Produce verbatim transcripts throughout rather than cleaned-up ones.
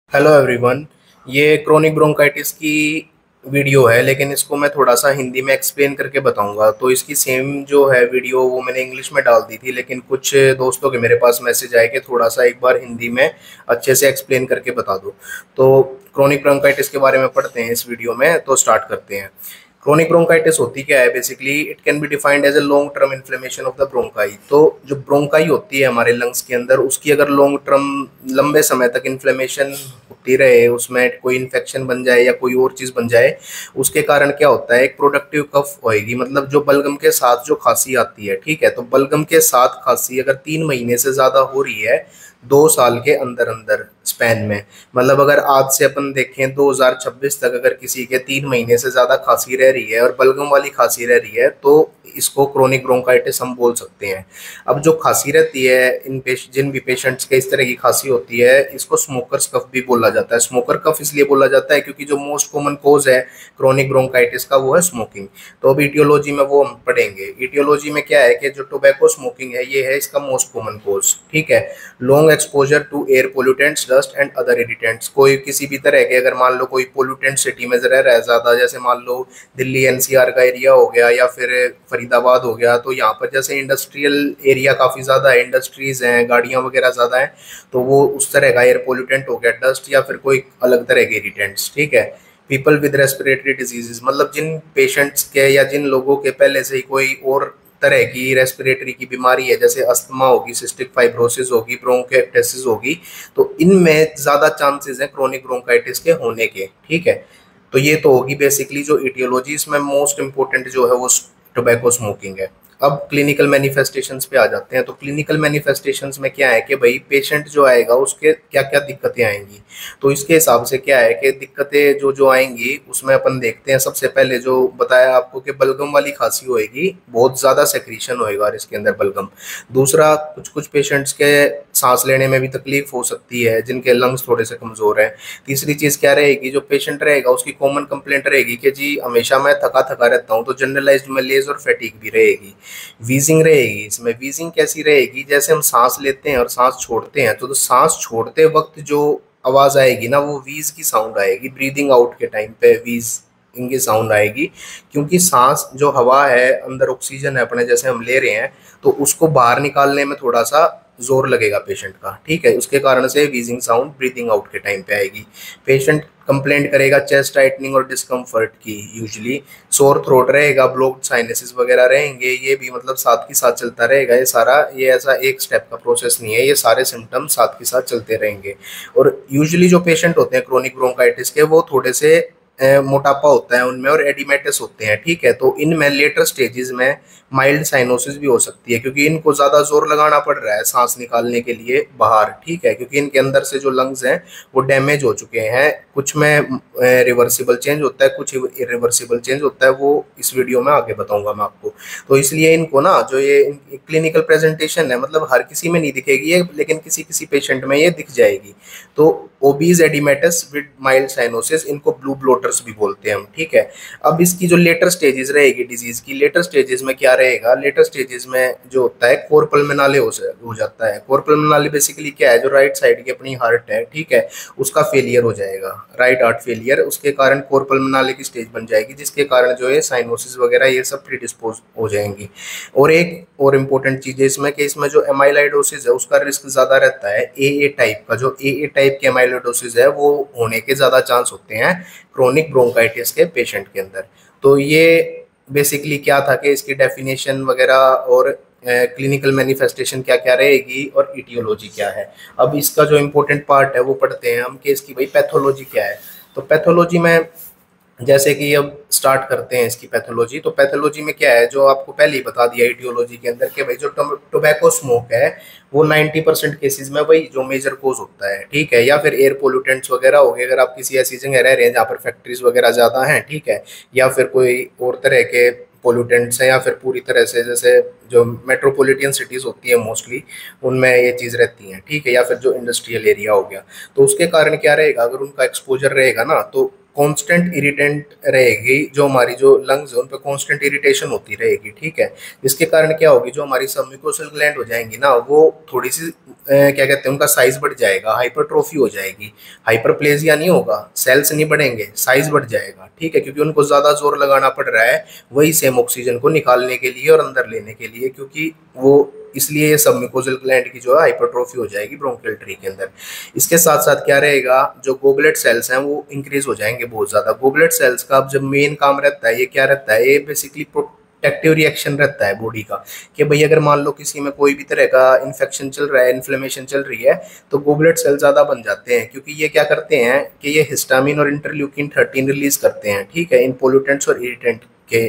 Hello everyone. ये chronic bronchitis की video है, लेकिन इसको मैं थोड़ा सा हिंदी में एक्सप्लेन करके बताऊंगा। तो इसकी सेम जो है वीडियो वो मैंने इंग्लिश में डाल दी थी, लेकिन कुछ दोस्तों के मेरे पास मैसेज आए कि थोड़ा सा एक बार हिंदी में अच्छे से एक्सप्लेन करके बता दो। तो क्रोनिक ब्रोंकाइटिस के बारे में पढ़ते हैं इस वीडियो में, तो स्टार्ट करते हैं। क्रोनिक ब्रोंकाइटिस होती क्या है? Basically it can be defined as a long term inflammation of the bronchi. तो जो ब्रोंकाई होती है हमारे लंग्स के अंदर, उसकी अगर लॉन्ग टर्म लंबे समय तक इन्फ्लेमेशन होती रहे, उसमें कोई इन्फेक्शन बन जाए या कोई और चीज़ बन जाए, उसके कारण क्या होता है, एक प्रोडक्टिव कफ होएगी। मतलब जो बलगम के साथ जो खांसी आती है, ठीक है, तो बलगम के साथ खांसी अगर तीन महीने से ज़्यादा हो रही है दो साल के अंदर अंदर स्पैन में, मतलब अगर आज से अपन देखें दो हज़ार छब्बीस तक अगर किसी के तीन महीने से ज़्यादा खांसी रह रही है और बलगम वाली खांसी रह रही है, तो इसको क्रोनिक ब्रोंकाइटिस हम बोल सकते हैं। अब जो खांसी रहती है, इन पेश जिन भी पेशेंट्स के इस तरह की खांसी होती है, इसको स्मोकर्स कफ भी बोला जाता है। स्मोकर कफ इसलिए बोला जाता है क्योंकि जो मोस्ट कॉमन कोज है क्रोनिक ब्रोंकाइटिस का वो है स्मोकिंग। तो अब ईटियोलॉजी में वो हम पढ़ेंगे। ईटियोलॉजी में क्या है कि जो टोबैको स्मोकिंग है ये है इसका मोस्ट कॉमन कोज, ठीक है। Long exposure to air pollutants, dust and other irritants. कोई किसी भी तरह के, अगर मान लो कोई पोल्यूटेंट सिटी में रह रहा है ज़्यादा, जैसे मान लो दिल्ली एनसीआर का एरिया हो गया या फिर फरीदाबाद हो गया, तो यहाँ पर जैसे इंडस्ट्रियल एरिया काफ़ी ज़्यादा है, इंडस्ट्रीज़ हैं, गाड़ियाँ वगैरह ज़्यादा हैं, तो वो उस तरह का एयर पोल्यूटेंट हो गया, डस्ट या फिर कोई अलग तरह के इरिटेंट्स, ठीक है। पीपल विद रेस्पिरेटरी डिजीजेज, मतलब जिन पेशेंट्स के या जिन लोगों के पहले से ही कोई और तरह की रेस्पिरेटरी की बीमारी है, जैसे अस्थमा होगी, सिस्टिक फाइब्रोसिस होगी, ब्रोंकाइटिस होगी, तो इनमें ज़्यादा चांसेस हैं क्रोनिक ब्रोंकाइटिस के होने के, ठीक है। तो ये तो होगी बेसिकली जो इटियोलॉजी। इसमें मोस्ट इंपॉर्टेंट जो है वो टोबैको स्मोकिंग है। अब क्लिनिकल मैनिफेस्टेशंस पे आ जाते हैं। तो क्लिनिकल मैनिफेस्टेशंस में क्या है कि भाई पेशेंट जो आएगा उसके क्या क्या दिक्कतें आएंगी। तो इसके हिसाब से क्या है कि दिक्कतें जो जो आएंगी उसमें अपन देखते हैं। सबसे पहले जो बताया आपको कि बलगम वाली खांसी होएगी, बहुत ज़्यादा सेक्रीशन होएगा और इसके अंदर बलगम। दूसरा, कुछ कुछ पेशेंट्स के सांस लेने में भी तकलीफ हो सकती है जिनके लंग्स थोड़े से कमज़ोर हैं। तीसरी चीज़ क्या रहेगी, जो पेशेंट रहेगा उसकी कॉमन कंप्लेंट रहेगी कि जी हमेशा मैं थका थका रहता हूँ, तो जनरलाइज्ड मलेज और फैटिक भी रहेगी। वीजिंग रहेगी। इसमें वीजिंग कैसी रहेगी, जैसे हम सांस लेते हैं और सांस छोड़ते हैं, तो, तो सांस छोड़ते वक्त जो आवाज आएगी ना, वो वीज की साउंड आएगी। ब्रीदिंग आउट के टाइम पे वीज इनकी साउंड आएगी, क्योंकि सांस जो हवा है अंदर ऑक्सीजन है अपने, जैसे हम ले रहे हैं, तो उसको बाहर निकालने में थोड़ा सा जोर लगेगा पेशेंट का, ठीक है। उसके कारण से वीजिंग साउंड ब्रीदिंग आउट के टाइम पे आएगी। पेशेंट कंप्लेंट करेगा चेस्ट टाइटनिंग और डिस्कम्फर्ट की, यूजली सोर थ्रोट रहेगा, ब्लॉक्ड साइनसेस वगैरह रहेंगे, ये भी मतलब साथ के साथ चलता रहेगा। ये सारा, ये ऐसा एक स्टेप का प्रोसेस नहीं है, ये सारे सिम्टम्स साथ के साथ चलते रहेंगे। और यूजली जो पेशेंट होते हैं क्रोनिक ब्रोंकाइटिस के, वो थोड़े से अ, मोटापा होता है उनमें और एडिमेटस होते हैं, ठीक है। तो इनमें लेटर स्टेजेस में माइल्ड साइनोसिस भी हो सकती है, क्योंकि इनको ज़्यादा जोर लगाना पड़ रहा है सांस निकालने के लिए बाहर, ठीक है, क्योंकि इनके अंदर से जो लंग्स हैं वो डैमेज हो चुके हैं। कुछ में रिवर्सिबल चेंज होता है, कुछ इरिवर्सिबल चेंज होता है, वो इस वीडियो में आगे बताऊंगा मैं आपको। तो इसलिए इनको ना, जो ये क्लिनिकल प्रेजेंटेशन है, मतलब हर किसी में नहीं दिखेगी ये, लेकिन किसी किसी पेशेंट में ये दिख जाएगी। तो obese oedematous with mild cyanosis, इनको ब्लू ब्लोटर्स भी बोलते हैं हम, ठीक है। अब इसकी जो लेटर स्टेजेस रहेगी डिजीज की, लेटर स्टेजेस में क्या रहेगा, लेटर स्टेजेस में जो होता है कोर पल्मोनाले हो, हो जाता है। कोर पल्मोनाले बेसिकली क्या है, जो राइट साइड की अपनी हार्ट है, ठीक है, उसका फेलियर हो जाएगा, राइट हार्ट फेलियर, उसके कारण कोर पल्मोनाले की स्टेज बन जाएगी, जिसके कारण जो है साइनोसिस वगैरह ये सब प्रीडिस्पोज हो जाएंगी। और एक और इम्पोर्टेंट चीज़ है इसमें कि इसमें जो एमाइलाइडोसिस है उसका रिस्क ज़्यादा रहता है। ए ए टाइप का, जो ए ए टाइप के एमाइलाइडोसिस है वो होने के ज़्यादा चांस होते हैं क्रोनिक ब्रोंकाइटिस के पेशेंट के अंदर। तो ये बेसिकली क्या था कि इसकी डेफिनेशन वगैरह और क्लिनिकल मैनिफेस्टेशन क्या क्या रहेगी और इटियोलॉजी क्या है। अब इसका जो इम्पोर्टेंट पार्ट है वो पढ़ते हैं हम कि इसकी भाई पैथोलॉजी क्या है। तो पैथोलॉजी में जैसे कि अब स्टार्ट करते हैं इसकी पैथोलॉजी। तो पैथोलॉजी में क्या है, जो आपको पहले ही बता दिया ईटियोलॉजी के अंदर, कि भाई जो टोबैको स्मोक है वो नब्बे परसेंट केसेस में वही जो मेजर कोज होता है, ठीक है। या फिर एयर पोल्यूटेंट्स वगैरह हो गए, अगर आप किसी ऐसी जगह रह रहे हैं जहाँ पर फैक्ट्रीज वगैरह ज़्यादा हैं, ठीक है, या फिर कोई और तरह के पोल्यूटेंट्स हैं, या फिर पूरी तरह से जैसे जो मेट्रोपॉलिटन सिटीज़ होती है मोस्टली, उनमें ये चीज़ रहती है, ठीक है, या फिर जो इंडस्ट्रियल एरिया हो गया, तो उसके कारण क्या रहेगा, अगर उनका एक्सपोजर रहेगा ना, तो कांस्टेंट इरिटेंट रहेगी, जो हमारी जो लंग्स है उन पे कांस्टेंट इरिटेशन होती रहेगी, ठीक है। जिसके कारण क्या होगी, जो हमारी सबम्यूकोसल ग्लैंड हो जाएंगी ना, वो थोड़ी सी अ, क्या कहते हैं, उनका साइज बढ़ जाएगा, हाइपरट्रोफी हो जाएगी। हाइपरप्लेजिया नहीं होगा, सेल्स नहीं बढ़ेंगे, साइज बढ़ जाएगा, ठीक है, क्योंकि उनको ज्यादा जोर लगाना पड़ रहा है वही सेम ऑक्सीजन को निकालने के लिए और अंदर लेने के लिए, क्योंकि वो इसलिए ये सबम्यूकोसल ग्लैंड की जो है हाइपरट्रोफी हो जाएगी ब्रोंकियल ट्री के अंदर। इसके साथ साथ क्या रहेगा, जो गोबलेट सेल्स हैं वो इंक्रीज हो जाएंगे बहुत ज्यादा। गोबलेट सेल्स का अब जब मेन काम रहता है, ये क्या रहता है, ये बेसिकली प्रोटेक्टिव रिएक्शन रहता है बॉडी का, कि भाई अगर मान लो किसी में कोई भी तरह का इन्फेक्शन चल रहा है, इन्फ्लेमेशन चल रही है, तो गोबलेट सेल ज्यादा बन जाते हैं, क्योंकि ये क्या करते हैं कि ये हिस्टामिन और इंटरल्यूकिन थर्टीन रिलीज करते हैं, ठीक है, इन पोल्यूटेंट्स और इरिटेंट के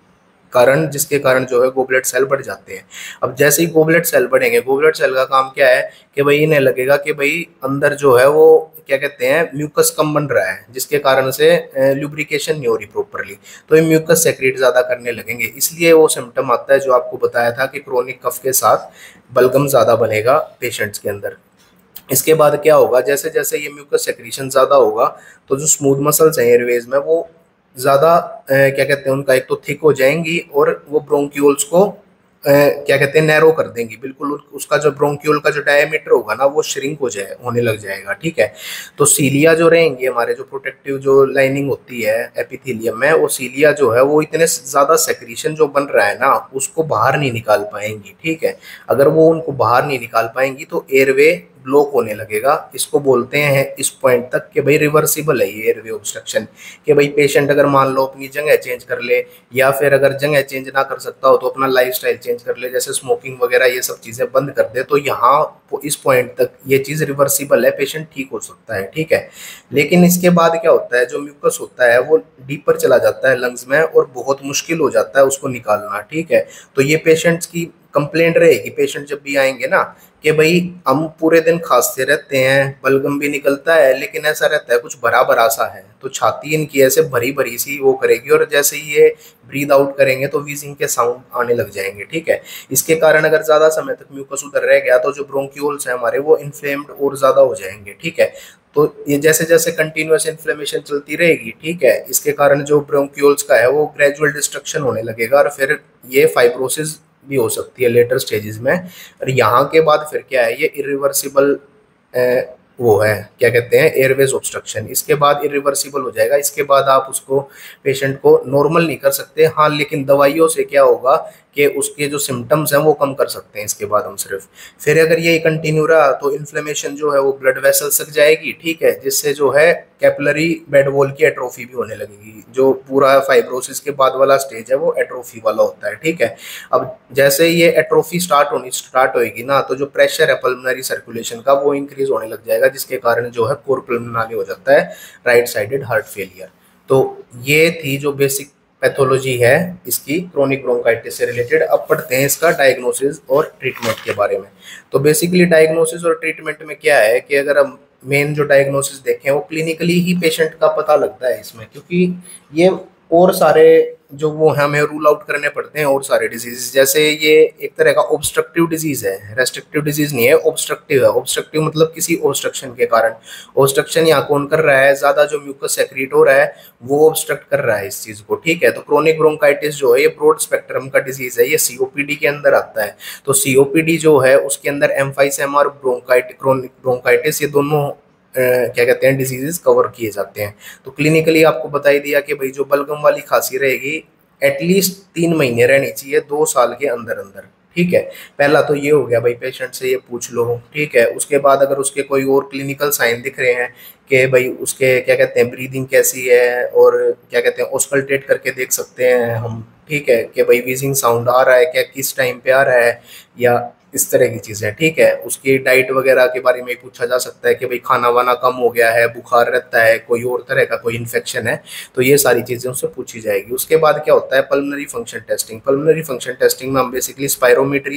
कारण, जिसके कारण जो है गोबलेट सेल बढ़ जाते हैं। अब जैसे ही गोबलेट सेल बढ़ेंगे, गोबलेट सेल का काम क्या है कि भाई इन्हें लगेगा कि भाई अंदर जो है वो क्या कहते हैं, म्यूकस कम बन रहा है, जिसके कारण से ल्यूब्रिकेशन नहीं हो रही प्रॉपरली, तो ये म्यूकस सेक्रेट ज्यादा करने लगेंगे। इसलिए वो सिम्टम आता है जो आपको बताया था कि क्रोनिक कफ के साथ बलगम ज्यादा बनेगा पेशेंट्स के अंदर। इसके बाद क्या होगा, जैसे जैसे ये म्यूकस सेक्रीशन ज्यादा होगा, तो जो स्मूथ मसल्स हैं एयरवेज में वो ज्यादा क्या कहते हैं, उनका एक तो थिक हो जाएंगी, और वो ब्रोंक्यूल्स को अ, क्या कहते हैं, नैरो कर देंगी बिल्कुल। उसका जो ब्रोंक्यूल का जो डायमीटर होगा ना, वो श्रिंक हो जाए होने लग जाएगा, ठीक है। तो सीलिया जो रहेंगे हमारे, जो प्रोटेक्टिव जो लाइनिंग होती है एपिथेलियम में, वो सीलिया जो है वो इतने ज्यादा सेक्रीशन जो बन रहा है ना, उसको बाहर नहीं निकाल पाएंगी, ठीक है। अगर वो उनको बाहर नहीं निकाल पाएंगी तो एयरवे ब्लॉक होने लगेगा। इसको बोलते हैं इस पॉइंट तक कि भाई रिवर्सिबल है ये एयरवे ऑब्स्ट्रक्शन, कि भाई पेशेंट अगर मान लो अपनी जगह चेंज कर ले, या फिर अगर जगह चेंज ना कर सकता हो तो अपना लाइफस्टाइल चेंज कर ले, जैसे स्मोकिंग वगैरह ये सब चीजें बंद कर दे, तो यहाँ इस पॉइंट तक ये चीज रिवर्सिबल है, पेशेंट ठीक हो सकता है, ठीक है। लेकिन इसके बाद क्या होता है, जो म्यूकस होता है वो डीपर चला जाता है लंग्स में, और बहुत मुश्किल हो जाता है उसको निकालना, ठीक है। तो ये पेशेंट्स की कंप्लेंट रहेगी, पेशेंट जब भी आएंगे ना, कि भाई हम पूरे दिन खांसते रहते हैं, बलगम भी निकलता है, लेकिन ऐसा रहता है कुछ भरा भरा सा है, तो छाती इनकी ऐसे भरी भरी सी वो करेगी, और जैसे ही ये ब्रीद आउट करेंगे तो वीजिंग के साउंड आने लग जाएंगे, ठीक है। इसके कारण अगर ज्यादा समय तक म्यूकस उधर रह गया तो जो ब्रोंक्यूल्स है हमारे वो इन्फ्लेम्ड और ज्यादा हो जाएंगे, ठीक है। तो ये जैसे जैसे कंटिन्यूअस इन्फ्लेमेशन चलती रहेगी, ठीक है, इसके कारण जो ब्रोंक्यूल्स का है वो ग्रेजुअल डिस्ट्रक्शन होने लगेगा, और फिर ये फाइब्रोसिस भी हो सकती है लेटर स्टेजेस में। और यहाँ के बाद फिर क्या है, ये इरिवर्सिबल वो है, क्या कहते हैं, एयरवेज ऑब्स्ट्रक्शन। इसके बाद इरिवर्सिबल हो जाएगा, इसके बाद आप उसको पेशेंट को नॉर्मल नहीं कर सकते, हाँ, लेकिन दवाइयों से क्या होगा कि उसके जो सिम्टम्स हैं वो कम कर सकते हैं इसके बाद हम सिर्फ। फिर अगर ये कंटिन्यू रहा तो इन्फ्लेमेशन जो है वो ब्लड वेसल सक जाएगी, ठीक है, जिससे जो है कैपिलरी बेड वॉल की एट्रोफी भी होने लगेगी। जो पूरा फाइब्रोसिस के बाद वाला स्टेज है वो एट्रोफी वाला होता है, ठीक है। अब जैसे ये एट्रोफी स्टार्ट होनी स्टार्ट होएगी ना, तो जो प्रेशर है पल्मोनरी सर्कुलेशन का वो इंक्रीज होने लग जाएगा, जिसके कारण जो है कोर पल्मोनरी हो जाता है, राइट साइडेड हार्ट फेलियर। तो ये थी जो बेसिक पैथोलॉजी है इसकी क्रोनिक ब्रोंकाइटिस से रिलेटेड। अब पढ़ते हैं इसका डायग्नोसिस और ट्रीटमेंट के बारे में। तो बेसिकली डायग्नोसिस और ट्रीटमेंट में क्या है कि अगर हम मेन जो डायग्नोसिस देखें वो क्लिनिकली ही पेशेंट का पता लगता है इसमें, क्योंकि ये और सारे जो वो हमें रूल आउट करने पड़ते हैं और सारे डिजीज, जैसे ये एक तरह का ऑब्स्ट्रक्टिव डिजीज है, रेस्ट्रिक्टिव डिजीज नहीं है, ऑब्स्ट्रक्टिव है। ऑब्स्ट्रक्टिव मतलब किसी ऑब्स्ट्रक्शन के कारण। ऑब्स्ट्रक्शन यहाँ कौन कर रहा है, ज्यादा जो म्यूकस सेक्रेट हो रहा है वो ऑब्स्ट्रक्ट कर रहा है इस चीज को, ठीक है। तो क्रोनिक ब्रोंकाइटिस जो है ये ब्रॉड स्पेक्ट्रम का डिजीज है, ये सीओपीडी के अंदर आता है। तो सीओपीडी जो है उसके अंदर एम्फाइसेमा और ब्रोंकाइट क्रोनिक ब्रोंकाइटिस ये दोनों Uh, क्या कहते हैं डिजीजेस कवर किए जाते हैं। तो क्लिनिकली आपको बता ही दिया कि भाई जो बलगम वाली खांसी रहेगी एटलीस्ट तीन महीने रहनी चाहिए दो साल के अंदर अंदर, ठीक है। पहला तो ये हो गया भाई, पेशेंट से ये पूछ लो, ठीक है। उसके बाद अगर उसके कोई और क्लिनिकल साइन दिख रहे हैं कि भाई उसके क्या कहते हैं ब्रीदिंग कैसी है, और क्या कहते हैं ऑस्कल्टेट करके देख सकते हैं हम, ठीक है, कि भाई वीजिंग साउंड आ रहा है क्या, किस टाइम पे आ रहा है, या इस तरह की चीज़ें, ठीक है। उसकी डाइट वगैरह के बारे में पूछा जा सकता है कि भाई खाना वाना कम हो गया है, बुखार रहता है, कोई और तरह का कोई इन्फेक्शन है, तो ये सारी चीज़ें उससे पूछी जाएगी। उसके बाद क्या होता है pulmonary function testing. Pulmonary function testing में हम बेसिकली स्पायरोमेट्री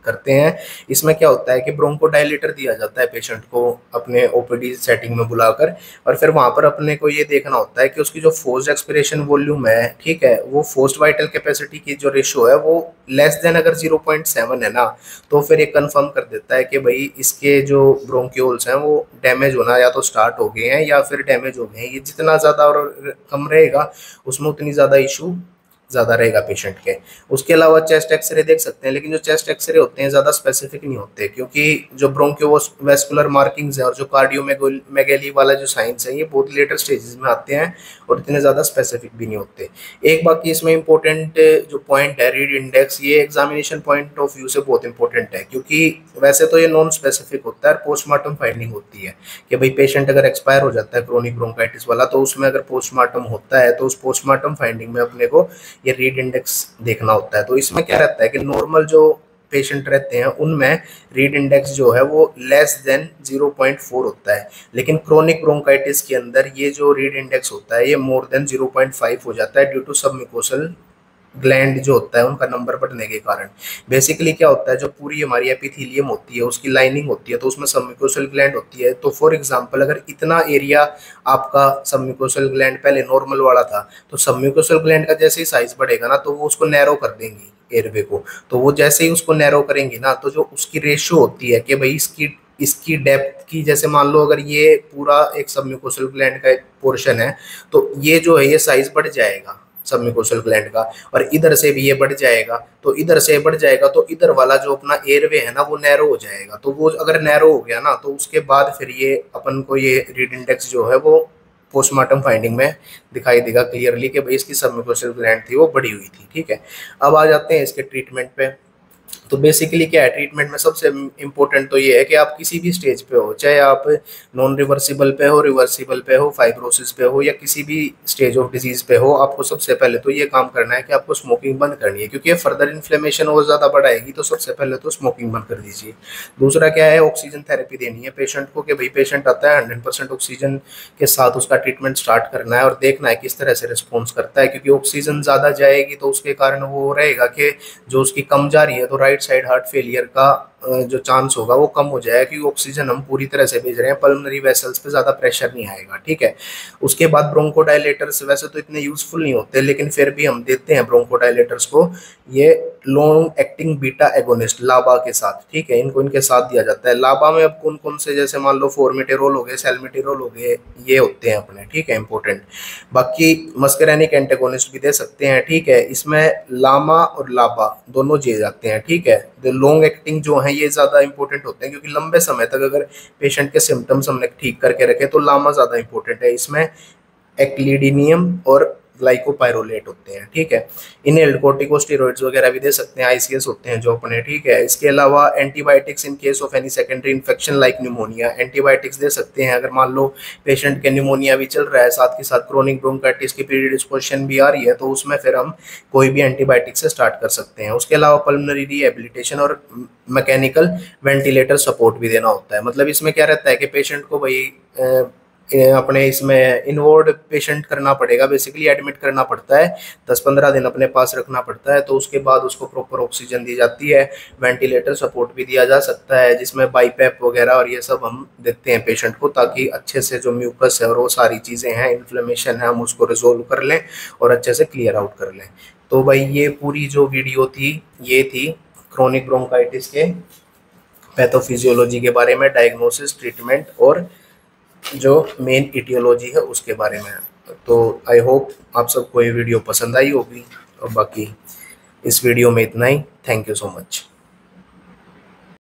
करते हैं। इसमें क्या होता है कि ब्रोंकोडायलेटर दिया जाता है पेशेंट को अपने ओपीडी सेटिंग में बुलाकर, और फिर वहां पर अपने को ये देखना होता है कि उसकी जो फोर्स्ड एक्सपिरेशन वॉल्यूम है, ठीक है, वो फोर्स्ड वाइटल कैपेसिटी की जो रेशियो है वो लेस देन अगर ज़ीरो पॉइंट सेवन है ना, तो फिर ये कंफर्म कर देता है कि भाई इसके जो ब्रोंक्यूल्स हैं वो डैमेज होना या तो स्टार्ट हो गए हैं या फिर डैमेज हो गए हैं। ये जितना ज़्यादा और कम रहेगा उसमें उतनी ज़्यादा इशू ज़्यादा रहेगा पेशेंट के। उसके अलावा चेस्ट एक्सरे देख सकते हैं, लेकिन जो चेस्ट एक्सरे होते हैं ज़्यादा स्पेसिफिक नहीं होते, क्योंकि जो ब्रोंकियोवैस्कुलर मार्किंग्स है और जो कार्डियोमेगेली वाला जो साइंस है ये बहुत लेटर स्टेजेस में आते हैं और इतने ज़्यादा स्पेसिफिक भी नहीं होते। एक बाकी इसमें इंपॉर्टेंट जो पॉइंट है रीड इंडेक्स, ये एग्जामिनेशन पॉइंट ऑफ व्यू से बहुत इंपॉर्टेंट है, क्योंकि वैसे तो ये नॉन स्पेसिफिक होता है, पोस्टमार्टम फाइंडिंग होती है कि भाई पेशेंट अगर एक्सपायर हो जाता है क्रोनिक ब्रोंकाइटिस वाला, तो उसमें अगर पोस्टमार्टम होता है तो उस पोस्टमार्टम फाइंडिंग में अपने को ये रीड इंडेक्स देखना होता है। तो इसमें क्या रहता है कि नॉर्मल जो पेशेंट रहते हैं उनमें रीड इंडेक्स जो है वो less than zero point four होता है, लेकिन क्रोनिक ब्रोंकाइटिस के अंदर ये जो रीड इंडेक्स होता है ये more than zero point five हो जाता है ड्यू टू सबम्यूकोसल ग्लैंड जो होता है उनका नंबर बढ़ने के कारण। बेसिकली क्या होता है, जो पूरी हमारी एपिथेलियम होती है उसकी लाइनिंग होती है तो उसमें सबम्यूकोसल ग्लैंड होती है। तो फॉर एग्जांपल अगर इतना एरिया आपका सबम्यूकोसल ग्लैंड पहले नॉर्मल वाला था, तो सबम्यूकोसल ग्लैंड का जैसे ही साइज बढ़ेगा ना तो वो उसको नैरो कर देंगी एयरवे को। तो वो जैसे ही उसको नैरो करेंगी ना, तो जो उसकी रेशियो होती है कि भाई इसकी इसकी डेप्थ की, जैसे मान लो अगर ये पूरा एक सबम्यूकोसल ग्लैंड का एक पोर्शन है तो ये जो है ये साइज बढ़ जाएगा सबम्यूकोसल ग्लैंड का, और इधर से भी ये बढ़ जाएगा, तो इधर से बढ़ जाएगा तो इधर वाला जो अपना एयरवे है ना वो नैरो हो जाएगा। तो वो अगर नैरो हो गया ना तो उसके बाद फिर ये अपन को ये रीड इंडेक्स जो है वो पोस्टमार्टम फाइंडिंग में दिखाई देगा क्लियरली कि भाई इसकी सबम्यूकोसल ग्लैंड थी वो बढ़ी हुई थी। ठीक है, अब आ जाते हैं इसके ट्रीटमेंट पे। तो बेसिकली क्या है ट्रीटमेंट में, सबसे इम्पोर्टेंट तो ये है कि आप किसी भी स्टेज पे हो, चाहे आप नॉन रिवर्सिबल पे हो, रिवर्सिबल पे हो, फाइब्रोसिस पे हो, या किसी भी स्टेज ऑफ डिजीज पे हो, आपको सबसे पहले तो ये काम करना है कि आपको स्मोकिंग बंद करनी है, क्योंकि ये फर्दर इन्फ्लेमेशन और ज़्यादा बढ़ाएगी। तो सबसे पहले तो स्मोकिंग बंद कर दीजिए। दूसरा क्या है, ऑक्सीजन थेरेपी देनी है पेशेंट को, कि भाई पेशेंट आता है हंड्रेड परसेंट ऑक्सीजन के साथ उसका ट्रीटमेंट स्टार्ट करना है और देखना है किस तरह से रिस्पॉन्स करता है, क्योंकि ऑक्सीजन ज़्यादा जाएगी तो उसके कारण वो रहेगा कि जो उसकी कम जा रही है तो राइट साइड हार्ट फेलियर का जो चांस होगा वो कम हो जाएगा, क्योंकि ऑक्सीजन हम पूरी तरह से भेज रहे हैं, पल्मोनरी वेसल्स पे ज़्यादा प्रेशर नहीं आएगा। ठीक है, उसके बाद ब्रोंकोडायलेटर्स वैसे तो इतने यूजफुल नहीं होते, लेकिन फिर भी हम देते हैं ब्रोंकोडायलेटर्स को, ये लॉन्ग एक्टिंग बीटा एगोनिस्ट लाबा के साथ। ठीक है, इनको इनके साथ दिया जाता है। लाबा में अब कौन कौन से, जैसे मान लो फोर्मेटेरोल हो गए, सेल्मेटेरोल हो गए, ये होते हैं अपने। ठीक है, इंपॉर्टेंट। बाकी मस्करेनिक एंटेगोनिस्ट भी दे सकते हैं। ठीक है, इसमें लामा और लाबा दोनों दिए जाते हैं। ठीक है, जो लॉन्ग एक्टिंग जो है ये ज़्यादा इंपॉर्टेंट होते हैं, क्योंकि लंबे समय तक अगर पेशेंट के सिम्टम्स हमने ठीक करके रखे तो लामा ज़्यादा इंपॉर्टेंट है। इसमें एक्लिडिनियम और ग्लाइकोपाइरोलेट होते हैं। ठीक है, इनहेल्ड कोर्टिकोस्टेरॉइड्स वगैरह भी दे सकते हैं, आईसीएस होते हैं जो अपने। ठीक है, इसके अलावा antibiotics in case of any secondary infection like pneumonia, antibiotics दे सकते हैं अगर मान लो पेशेंट के न्यूमोनिया भी चल रहा है, साथ के साथ क्रोनिक ब्रोंकाइटिस की प्रीडिस्पोजिशन भी आ रही है, तो उसमें फिर हम कोई भी एंटीबायोटिक से स्टार्ट कर सकते हैं। उसके अलावा पल्मोनरी रिहेबिलिटेशन और मैकेनिकल वेंटिलेटर सपोर्ट भी देना होता है। मतलब इसमें क्या रहता है कि पेशेंट को भाई अपने इसमें इन्वॉल्व पेशेंट करना पड़ेगा, बेसिकली एडमिट करना पड़ता है, दस पंद्रह दिन अपने पास रखना पड़ता है, तो उसके बाद उसको प्रॉपर ऑक्सीजन दी जाती है, वेंटिलेटर सपोर्ट भी दिया जा सकता है, जिसमें बाईपैप वगैरह और ये सब हम देते हैं पेशेंट को, ताकि अच्छे से जो म्यूकस है और वो सारी चीज़ें हैं, इन्फ्लेमेशन है, हम उसको रिजोल्व कर लें और अच्छे से क्लियर आउट कर लें। तो भाई ये पूरी जो वीडियो थी ये थी क्रोनिक ब्रोंकाइटिस के पैथोफिजियोलॉजी के बारे में, डायग्नोसिस, ट्रीटमेंट और जो मेन इटियोलॉजी है उसके बारे में। तो आई होप आप सबको ये वीडियो पसंद आई होगी, और बाकी इस वीडियो में इतना ही। Thank you so much.